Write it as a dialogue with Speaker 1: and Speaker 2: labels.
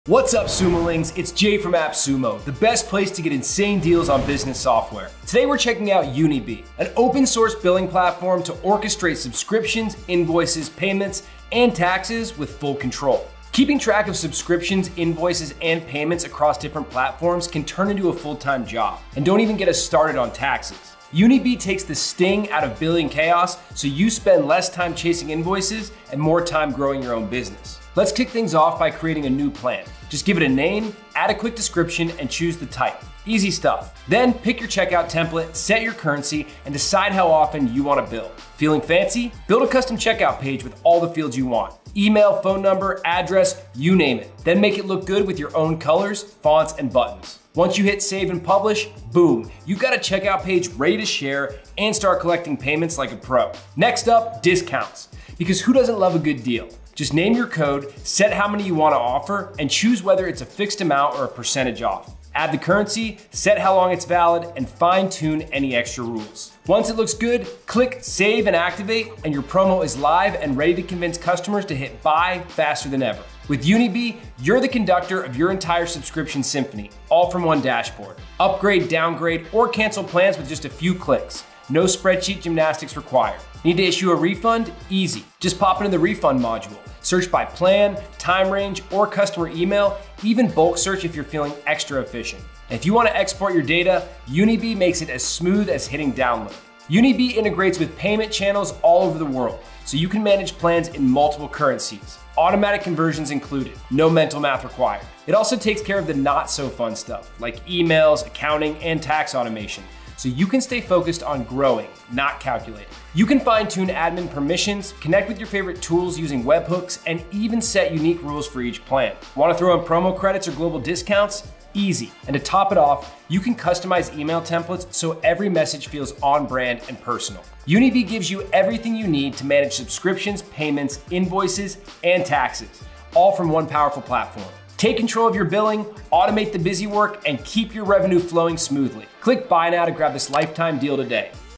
Speaker 1: What's up, Sumolings? It's Jay from AppSumo, the best place to get insane deals on business software. Today we're checking out UniBee, an open source billing platform to orchestrate subscriptions, invoices, payments, and taxes with full control. Keeping track of subscriptions, invoices, and payments across different platforms can turn into a full-time job. And don't even get us started on taxes. UniBee takes the sting out of billing chaos so you spend less time chasing invoices and more time growing your own business. Let's kick things off by creating a new plan. Just give it a name, add a quick description, and choose the type. Easy stuff. Then pick your checkout template, set your currency, and decide how often you want to bill. Feeling fancy? Build a custom checkout page with all the fields you want. Email, phone number, address, you name it. Then make it look good with your own colors, fonts, and buttons. Once you hit save and publish, boom, you've got a checkout page ready to share and start collecting payments like a pro. Next up, discounts. Because who doesn't love a good deal? Just name your code, set how many you want to offer, and choose whether it's a fixed amount or a percentage off. Add the currency, set how long it's valid, and fine-tune any extra rules. Once it looks good, click Save and Activate, and your promo is live and ready to convince customers to hit buy faster than ever. With UniBee, you're the conductor of your entire subscription symphony, all from one dashboard. Upgrade, downgrade, or cancel plans with just a few clicks. No spreadsheet gymnastics required. Need to issue a refund? Easy. Just pop into the refund module. Search by plan, time range, or customer email, even bulk search if you're feeling extra efficient. And if you want to export your data, UniBee makes it as smooth as hitting download. UniBee integrates with payment channels all over the world, so you can manage plans in multiple currencies. Automatic conversions included, no mental math required. It also takes care of the not so fun stuff, like emails, accounting, and tax automation, so you can stay focused on growing, not calculating. You can fine-tune admin permissions, connect with your favorite tools using webhooks, and even set unique rules for each plan. Want to throw in promo credits or global discounts? Easy. And to top it off, you can customize email templates so every message feels on brand and personal. UniBee gives you everything you need to manage subscriptions, payments, invoices, and taxes, all from one powerful platform. Take control of your billing, automate the busy work, and keep your revenue flowing smoothly. Click buy now to grab this lifetime deal today.